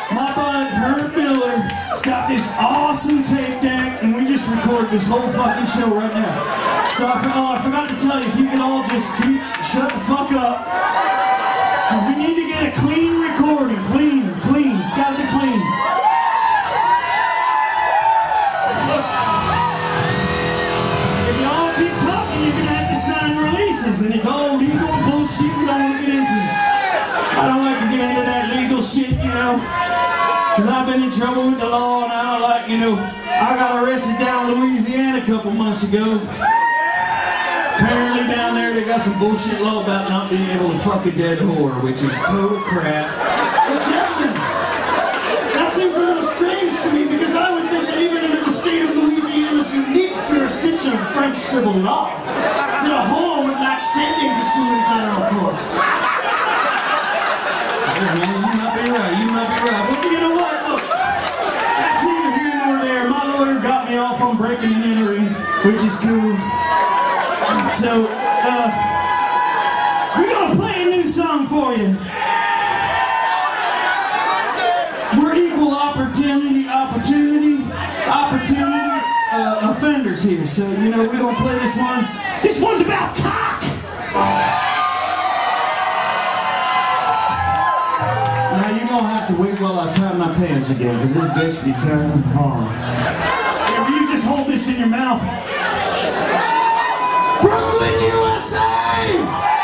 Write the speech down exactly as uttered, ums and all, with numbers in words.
my bud Herb Miller's got this awesome tape deck, and we just recorded this whole fucking show right now. So I, oh, I forgot to tell you, if you could all just keep shut the fuck up, because we need to get a clean recording. Clean, clean. It's got to be clean. Look, if y'all keep talking, you're gonna have to sign releases, and it's all legal bullshit we don't want to get into. I don't like to get into that legal shit, you know, because I've been in trouble with the law, and I don't like, you know, I got arrested down in Louisiana a couple months ago. Apparently down there they got some bullshit law about not being able to fuck a dead whore, which is total crap. But gentlemen, that seems a little strange to me, because I would think that even under the state of Louisiana's unique jurisdiction of French civil law, that a whore would lack standing to sue in federal court. Yeah, man, you might be right, you might be right. But you know what? Look, that's neither here nor there. My lawyer got me off on breaking and entering, which is cool. So, uh, we're gonna play a new song for you. We're equal opportunity, opportunity, opportunity uh, offenders here. So, you know, we're gonna play this one. This one's about cock! Now, you're gonna have to wait while I tie my pants again, because this bitch be turning hard. If you just hold this in your mouth. Brooklyn, U S A!